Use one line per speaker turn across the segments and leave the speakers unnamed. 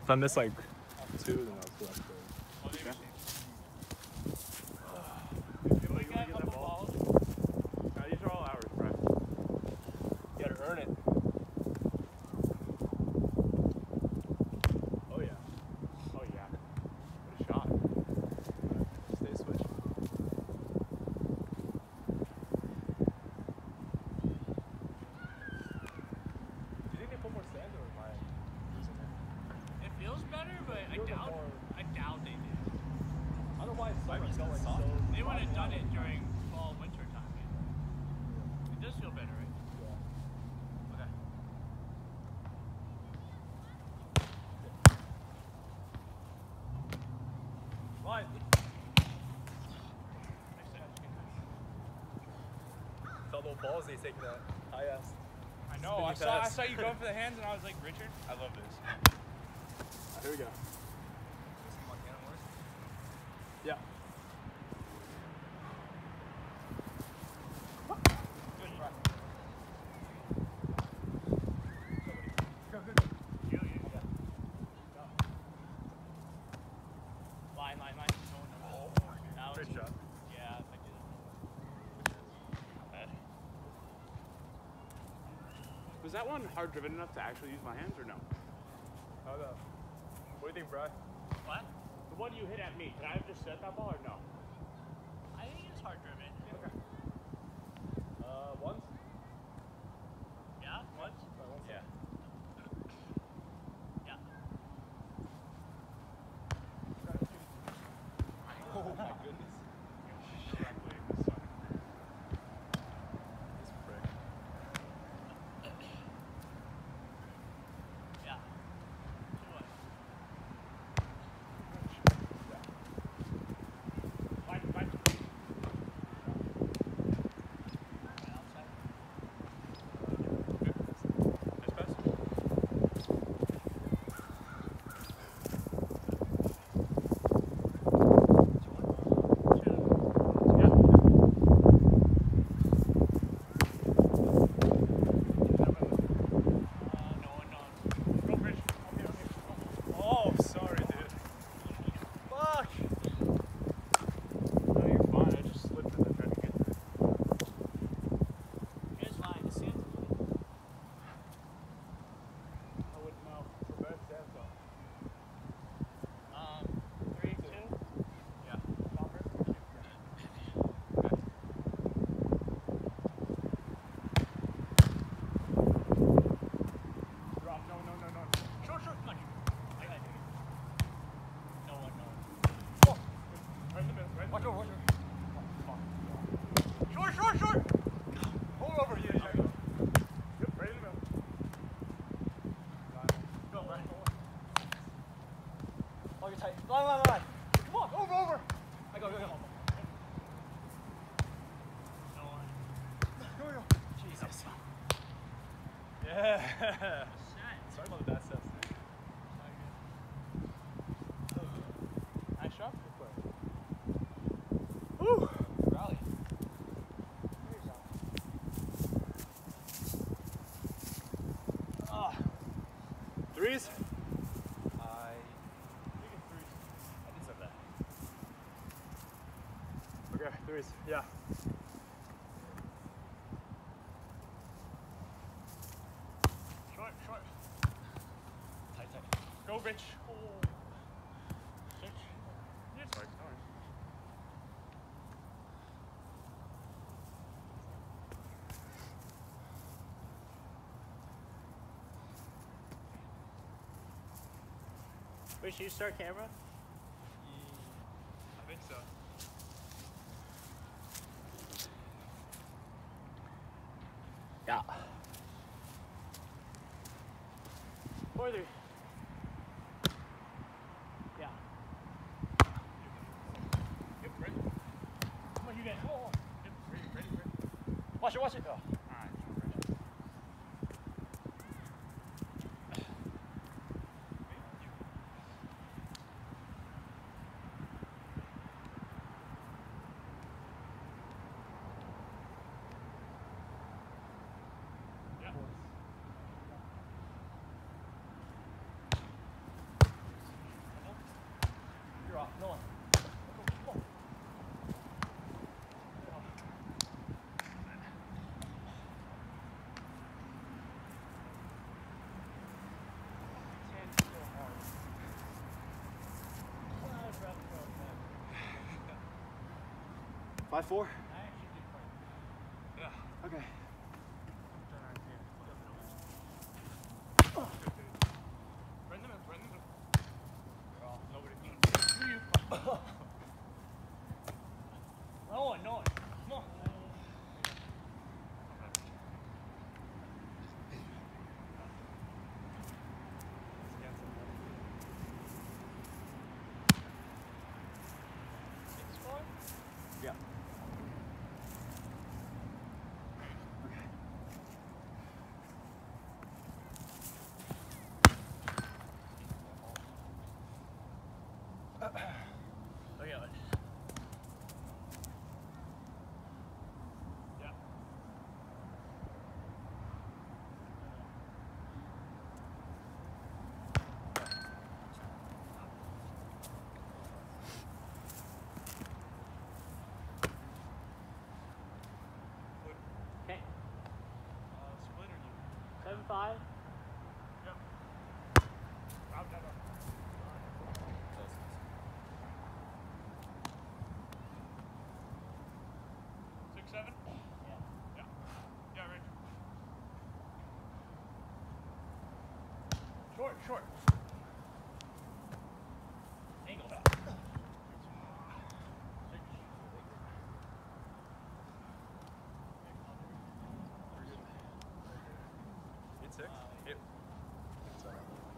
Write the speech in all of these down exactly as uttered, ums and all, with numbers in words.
If I miss like two, then I'll still have to.
These are all ours, bro.
You gotta earn it. Oh yeah.
Oh yeah. What a shot.
Stay switch. Do you think they put more sand or am I losing it?
It feels better, but I
feels
doubt.
more-
I doubt they did.
I don't know why it's so
Might be
much going
soft.
so.
They would have done it during fall, winter time. It does feel better, right?
Yeah.
Okay.
Fine. Felt no balls they taking that high ass.
I know. I
Spinny
saw. I
pass.
saw you going for the hands, and I was like, Richard, I love this.
Here we go. Yeah.
You, you, yeah. Line, line, line. No, no, no. That was,
Great shot.
yeah, if I did it. Not bad.
Was that one hard driven enough to actually use my hands, or no?
How the? What do you think, Bri?
What?
The one you hit at me, could I have just set that ball, or no?
I think it's hard driven.
Okay.
Uh, once?
Yeah? What?
Yeah.
Yeah.
Oh my goodness. This prick.
Yeah. Two one.
Fine, fine.
Right outside.
Nice pass.
Oh, sorry, dude. Fuck!
No, you're fine. I just slipped and then tried to get there.
Here's line. You see it?
I wouldn't know. For bad sand zone.
Um, three, two.
Yeah.
Bumper.
Drop. No, no, no, no.
Short, short. Come on. I gotta take it. No one, no one.
Right in the middle, right?
Watch over, watch over.
Short, short, short.
Hold over here, Jacob.
Yep, right in the middle.
Go, right.
Oh, you're tight. Line, line, line. Come on, over, over. I go, go, go.
No one.
Go, go.
Jesus.
Yeah.
Set.
Sorry about the bad steps.
Nice shot.
Woo. Rally. Ah. Threes? I. You can threes. I deserve that. Okay, threes. Yeah.
Short, short.
Tight, tight.
Go, Rich.
Search.
Yeah, sorry. No worries.
Wait, should you start camera?
I think so.
Yeah. Four three. Yeah.
Yep, ready.
Come on, you guys. Oh.
Yep, ready, ready, ready.
Watch it, watch it. Oh.
Alright, ready.
off. No one. Five four.
Yeah.
Okay.
Run them in, run them in. Oh, nobody can. You. No one, no one. Come on. Six four?
Yeah. Okay.
Oh yeah. Yeah.
Okay.
Uh, split or you?
Seven five.
Yep. Round that up. Six seven?
Yeah.
Yeah. Yeah, right. Short, short. Angle back.
Eight six. Eight. Sorry.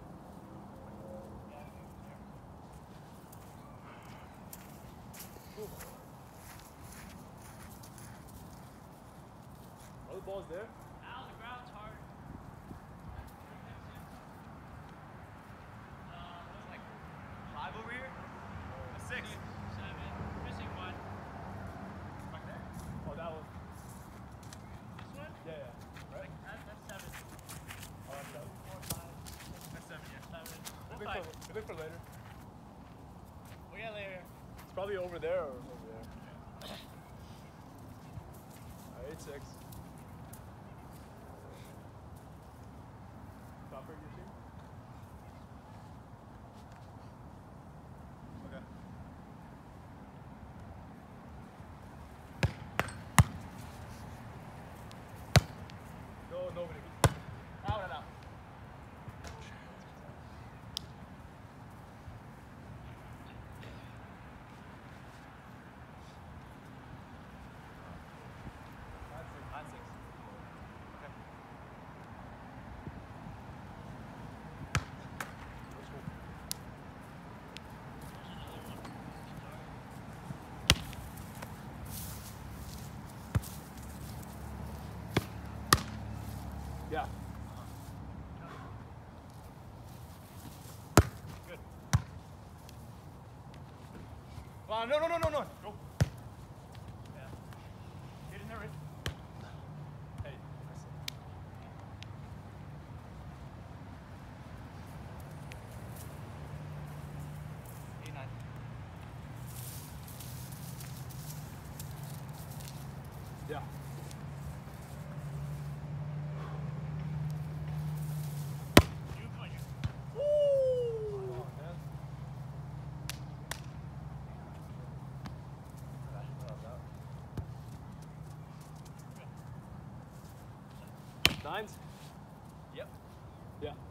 All the balls there?
Ow, the ground's hard. Uh, what's like five over here? A six. Seven. Missing one.
Back there? Oh, that one.
This one?
Yeah, yeah. Right?
That, that's seven.
Oh, that's seven.
Four, five. That's seven, yeah. Seven.
We
Four,
look,
five.
for, we look for later.
We got later.
It's probably over there or over there. Alright, eight six. Stopper, you see? Okay. No, nobody.
Out and out.
That's six. That's six. Okay. Let's go. Yeah. Good. Come on, no, no, no, no, no. Go.
Yeah. Get in there, Rich.
Hey. I see.
Eight, nine.
Yeah.
You put your.
Come on, man. Nines?
Yep.
Yeah.